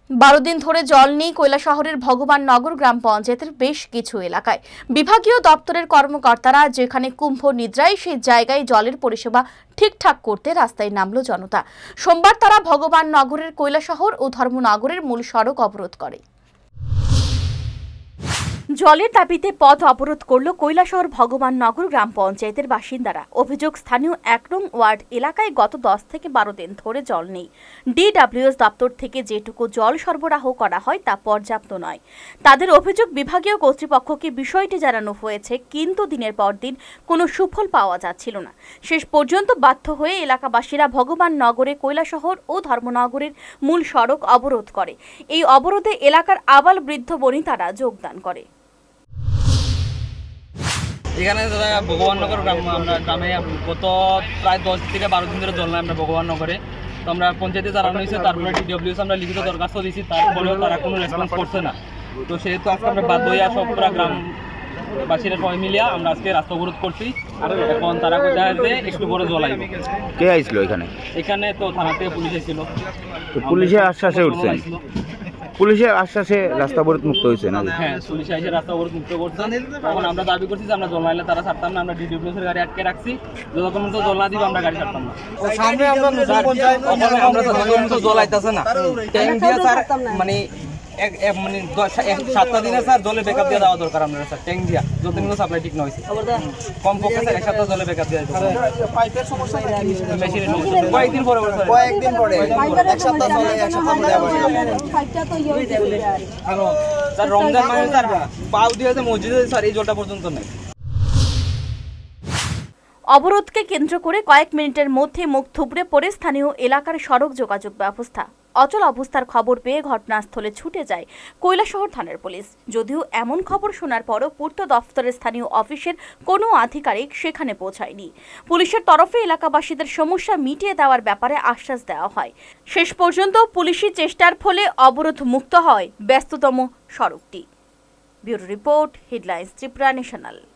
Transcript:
12 দিন ধরে জল নেই কৈলাসহরের ভগবাননগর গ্রাম পঞ্চায়েতের বেশ কিছু এলাকায়। বিভাগীয় দপ্তরের কর্মকর্তারা যেখানে কুম্ভ নিদ্রায় সেই জায়গায় জলের পরিষেবা ঠিকঠাক করতে রাস্তায় নামল জনতা। সোমবার তারা ভগবাননগরের কৈলাসহর ও ধর্মনগরের মূল সড়ক অবরোধ করে। জলের দাবিতে পথ অবরোধ করল কৈলাসহর ভগবাননগর গ্রাম পঞ্চায়েতের বাসিন্দারা। অভিযোগ, স্থানীয় 1 নং ওয়ার্ড এলাকায় গত 10 থেকে 12 দিন ধরে জল নেই। DWS দপ্তর থেকে যেটুকু জল সরবরাহ করা হয় তা পর্যাপ্ত নয়। তাদের অভিযোগ, বিভাগীয় কর্তৃপক্ষকে বিষয়টি জানানো হয়েছে, কিন্তু দিনের পর দিন কোনো সুফল পাওয়া যাচ্ছিল না। শেষ পর্যন্ত বাধ্য হয়ে এলাকাবাসীরা ভগবাননগরে কৈলাসহর ও ধর্মনগরের মূল সড়ক অবরোধ করে। এই অবরোধে এলাকার আবাল বৃদ্ধ বনিতারা যোগদান করে। এখানে ভগবাননগর গ্রামে গত প্রায় 10 থেকে 12 দিন ধরে জল নাই আমরা ভগবাননগরে। তো আমরা পঞ্চায়েতে জানানো হয়েছে, তারপরে DWS আমরা লিখিত দরখাস্ত দিয়েছি, তারপরেও তারা কোনো রেসপন্স করছে না। তো সেহেতু আজকে আমরা বাধ্য হয়ে সব পুরা গ্রামবাসীরা সবাই মিলিয়ে আমরা আজকে রাস্তা অবরোধ করছি। এখন তারা কোথায় যে একটু বড় জল আইব। কে আইছিল এখানে তো থানা থেকে পুলিশ এসেছিল। পুলিশের আশ্বাসে উঠছেন? পুলিশের আশ্বাসে রাস্তা অবরোধ মুক্ত হয়েছে না? হ্যাঁ, পুলিশ এসে রাস্তা অবরোধ মুক্ত করছে। তখন আমরা দাবি করছি যে আমরা জল নাইলে তারা ছাড়তাম না। আমরা DWS এর গাড়ি আটকে রাখছি, যতক্ষণ পর্যন্ত জল না দিব আমরা গাড়ি ছাড়তাম না। সামনে আমরা জল আইতাছে না, ট্যাঙ্ক দিয়ে স্যার মানে 7টা দিনে স্যার জলে ব্যাকআপ দিয়ে দেওয়া দরকার। আমরা স্যার ট্যাঙ্ক দিয়া যতদিন সাপ্লাই ঠিক না হয়েছে, কমপক্ষে স্যার 1 সপ্তাহ জলে ব্যাকআপ দিয়ে পাইপের সমস্যা মেশিনের কয়েকদিন পরে এক সপ্তাহ চলে, 1 সপ্তাহ পরে আবার স্যার রমজান মাসে স্যার পাও দিয়ে মসজিদে স্যার এই জলটা পর্যন্ত নেই। অবরোধকে কেন্দ্র করে কয়েক মিনিটের মধ্যে মুখ থুবড়ে পড়ে স্থানীয় এলাকার সড়ক যোগাযোগ ব্যবস্থা। অচল অবস্থার খবর পেয়ে ঘটনাস্থলে ছুটে যায় কৈলাসহর থানার পুলিশ। যদিও এমন খবর শোনার পরও পূর্ত দফতরের স্থানীয় অফিসের কোনো আধিকারিক সেখানে পৌঁছায়নি। পুলিশের তরফে এলাকাবাসীদের সমস্যা মিটিয়ে দেওয়ার ব্যাপারে আশ্বাস দেওয়া হয়। শেষ পর্যন্ত পুলিশি চেষ্টার ফলে অবরোধ মুক্ত হয় ব্যস্ততম সড়কটি। Bureau report, headlines Tripura national.